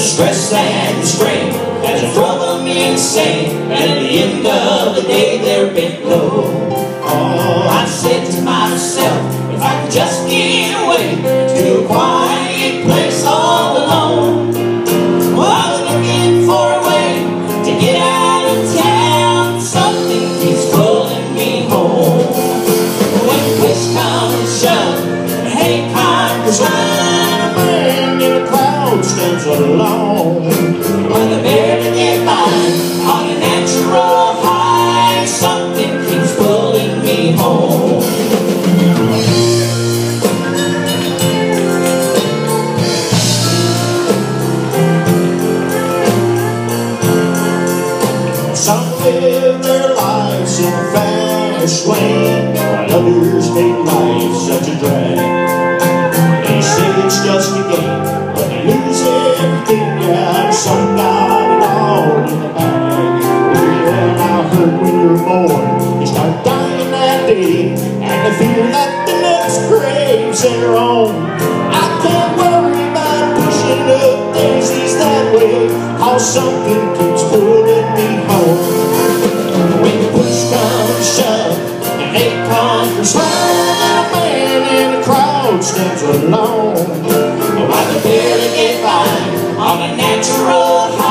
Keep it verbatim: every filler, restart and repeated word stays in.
stress and the strain has drove them insane, and at the end of the day they're bent low. Oh, I said to myself, if I could just get away to a quiet place all alone. Well, I was looking for a way to get out of town. Something keeps pulling me home. When push comes to shove, and hate conquers love, a man in a crowd stands alone. While the barely get by on a natural high, something keeps pulling me home. Some live their lives in a fast lane, while others make life such a drag. They say it's just a game, but they lose everything. Yeah, some got it all in the bag. Well, I heard when you're born, you start dying that day, and the fear that the next grave's their own. I can't worry about pushing up daisies that way, cause something keeps pulling me home. When push comes to shove, and hate conquers love, a man in the crowd stands alone. While they barely get by on a natural high,